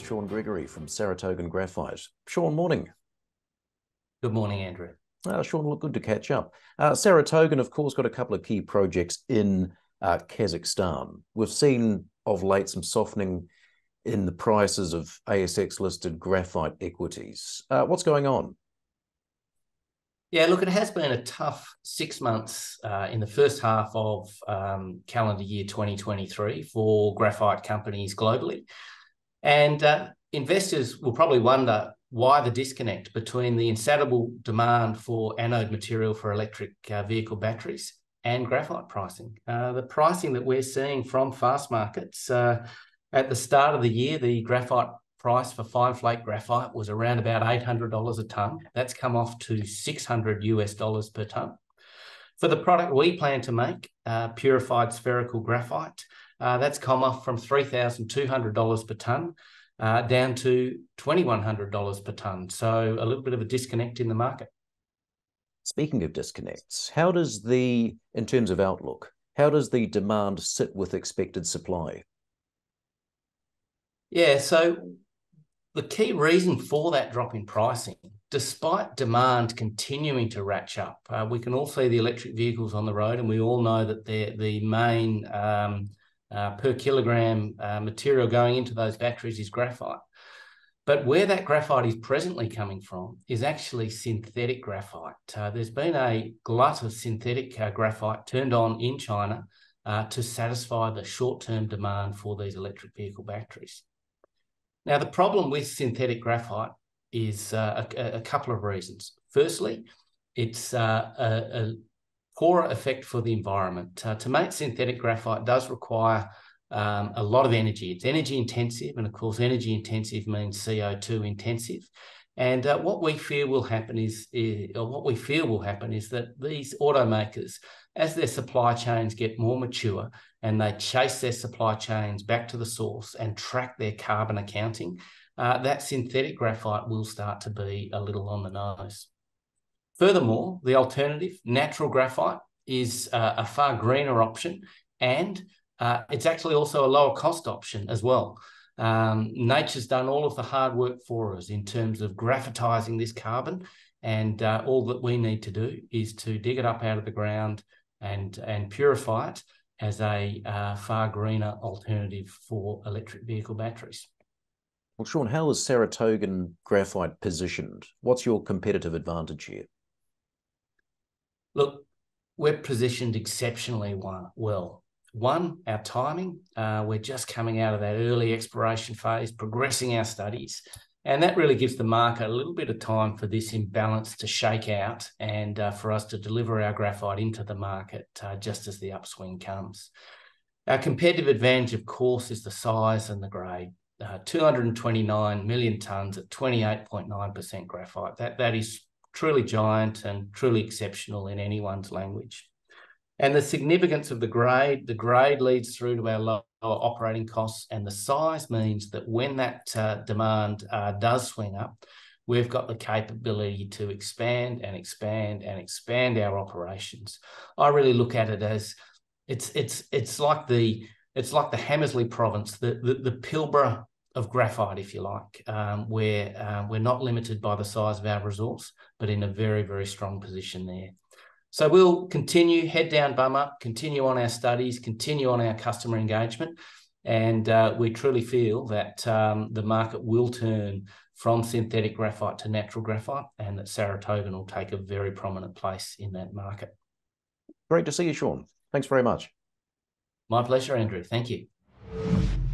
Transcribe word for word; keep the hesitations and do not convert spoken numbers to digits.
Sean Gregory from Sarytogan Graphite. Sean, morning. Good morning, Andrew. Uh, Sean, look, good to catch up. Uh, Sarytogan, of course, got a couple of key projects in uh, Kazakhstan. We've seen of late some softening in the prices of A S X-listed graphite equities. Uh, what's going on? Yeah, look, it has been a tough six months uh, in the first half of um, calendar year twenty twenty-three for graphite companies globally. And uh, investors will probably wonder why the disconnect between the insatiable demand for anode material for electric uh, vehicle batteries and graphite pricing. Uh, the pricing that we're seeing from fast markets, uh, at the start of the year, the graphite price for fine flake graphite was around about eight hundred dollars a tonne. That's come off to six hundred US dollars per tonne. For the product we plan to make, uh, purified spherical graphite, uh, that's come off from three thousand two hundred dollars per tonne uh, down to two thousand one hundred dollars per tonne. So a little bit of a disconnect in the market. Speaking of disconnects, how does the, in terms of outlook, how does the demand sit with expected supply? Yeah, so the key reason for that drop in pricing, despite demand continuing to ratchet up, uh, we can all see the electric vehicles on the road, and we all know that the main um, uh, per kilogram uh, material going into those batteries is graphite. But where that graphite is presently coming from is actually synthetic graphite. Uh, there's been a glut of synthetic uh, graphite turned on in China uh, to satisfy the short-term demand for these electric vehicle batteries. Now, the problem with synthetic graphite is uh, a, a couple of reasons. Firstly, it's uh, a, a poorer effect for the environment. Uh, to make synthetic graphite does require um, a lot of energy. It's energy intensive, and of course, energy intensive means C O two intensive. And uh, what we fear will happen is, is, or what we feel will happen is that these automakers, as their supply chains get more mature and they chase their supply chains back to the source and track their carbon accounting, uh, that synthetic graphite will start to be a little on the nose. Furthermore, the alternative, natural graphite, is uh, a far greener option, and uh, it's actually also a lower cost option as well. Um, nature's done all of the hard work for us in terms of graphitizing this carbon, and uh, all that we need to do is to dig it up out of the ground and, and purify it as a uh, far greener alternative for electric vehicle batteries. Well, Sean, how is Sarytogan Graphite positioned? What's your competitive advantage here? Look, we're positioned exceptionally well. One, our timing. Uh, we're just coming out of that early exploration phase, progressing our studies, and that really gives the market a little bit of time for this imbalance to shake out and uh, for us to deliver our graphite into the market uh, just as the upswing comes. Our competitive advantage, of course, is the size and the grade. Uh, two hundred twenty-nine million tonnes at twenty-eight point nine percent graphite. That, that is truly giant and truly exceptional in anyone's language. And the significance of the grade, the grade leads through to our lower operating costs, and the size means that when that uh, demand uh, does swing up, we've got the capability to expand and expand and expand our operations. I really look at it as it's it's it's like the it's like the Hamersley province, the the, the Pilbara of graphite, if you like, um, where uh, we're not limited by the size of our resource, but in a very, very strong position there. So we'll continue, head down, bum up, continue on our studies, continue on our customer engagement, and uh, we truly feel that um, the market will turn from synthetic graphite to natural graphite, and that Sarytogan will take a very prominent place in that market. Great to see you, Sean. Thanks very much. My pleasure, Andrew. Thank you.